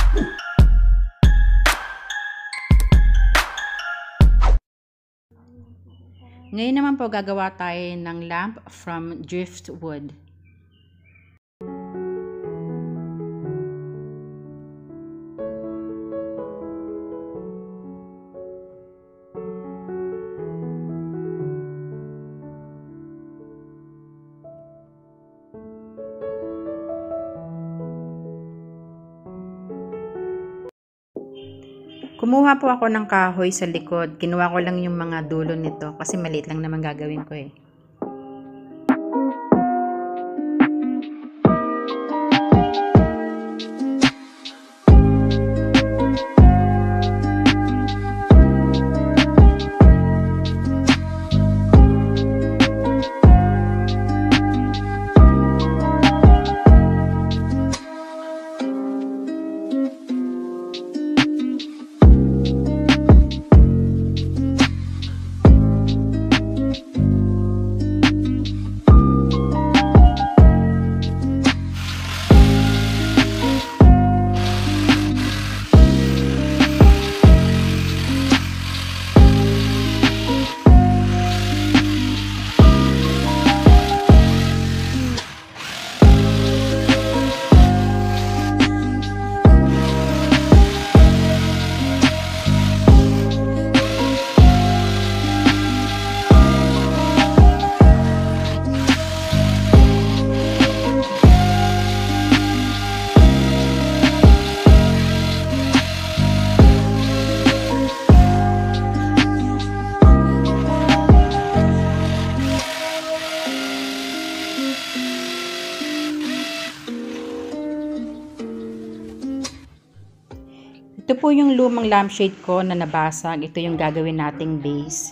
Ngayon naman po gagawa tayo ng lamp from driftwood. Kumuha po ako ng kahoy sa likod. Kinuha ko lang yung mga dulo nito kasi maliit lang naman gagawin ko eh. Ito po yung lumang lampshade ko na nabasag. Ito yung gagawin nating base.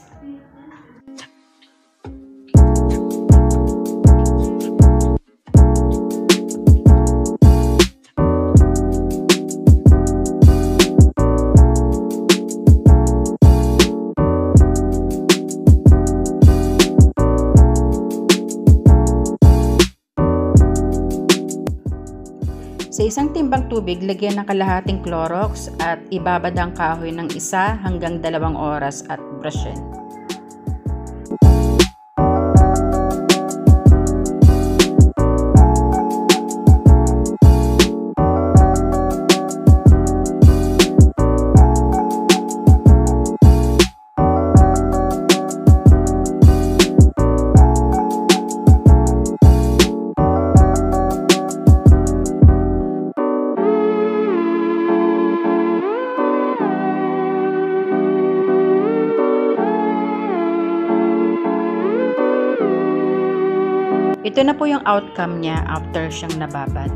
Sa isang timbang tubig, lagyan ng kalahating Clorox at ibabad ang kahoy ng 1 hanggang 2 oras at brushin. Ito na po yung outcome niya after siyang nababad.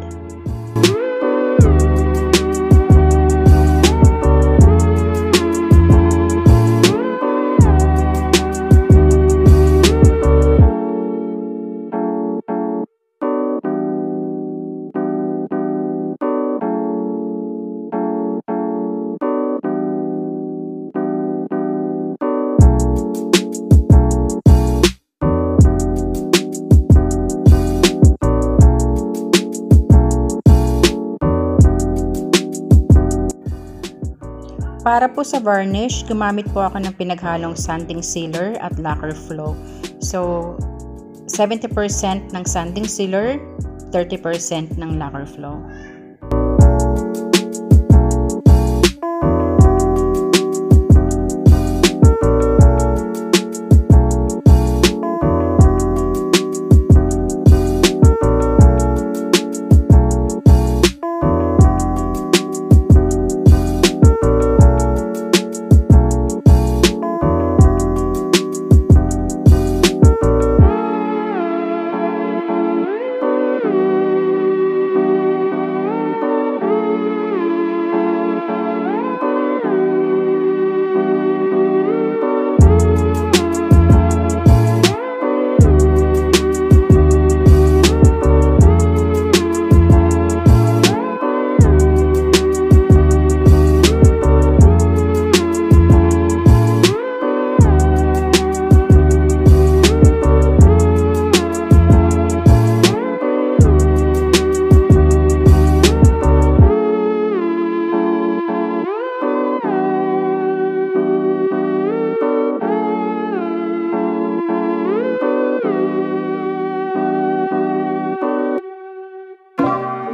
Para po sa varnish, gumamit po ako ng pinaghalong sanding sealer at lacquer flow. So, 70% ng sanding sealer, 30% ng lacquer flow.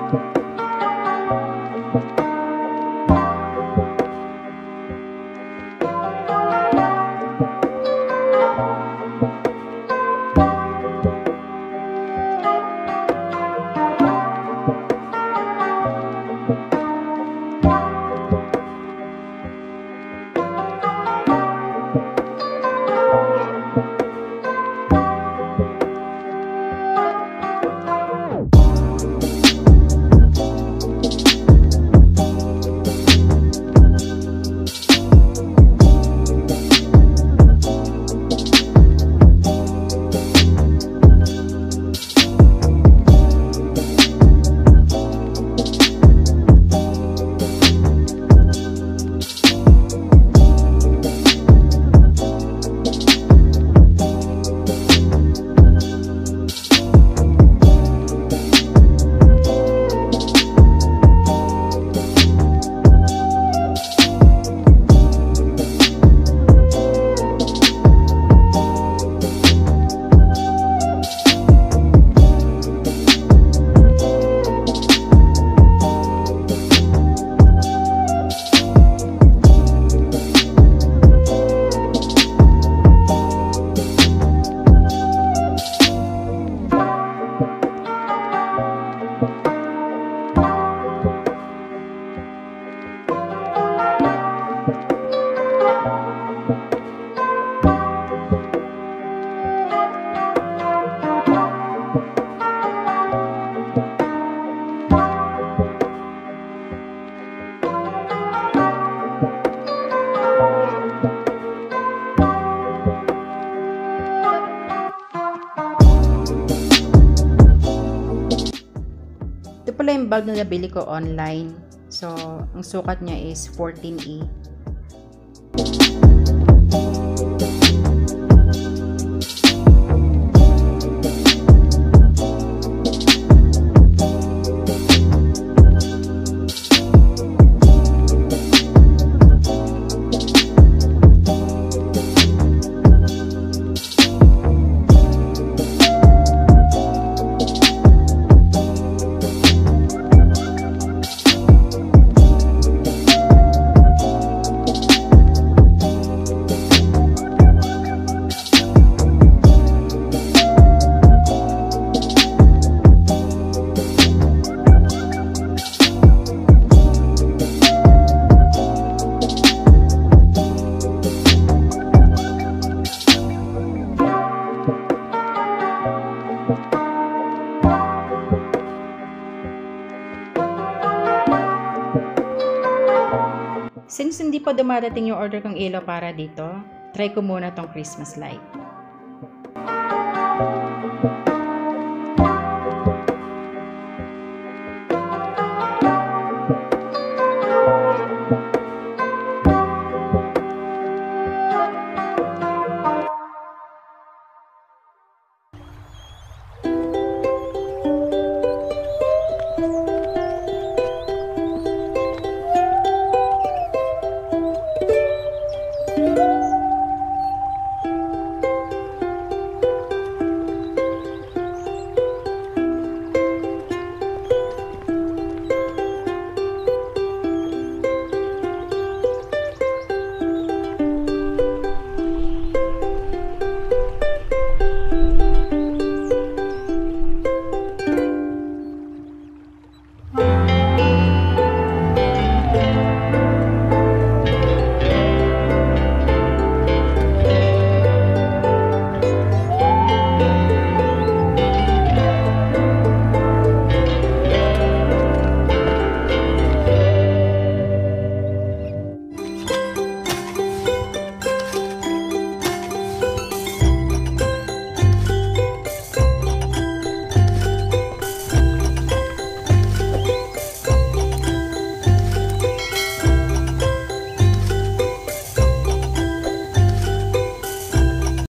Pala yung bulb na nabili ko online. So, ang sukat niya is 14E. Since hindi pa dumadating yung order kong ilaw para dito, try ko muna tong Christmas light.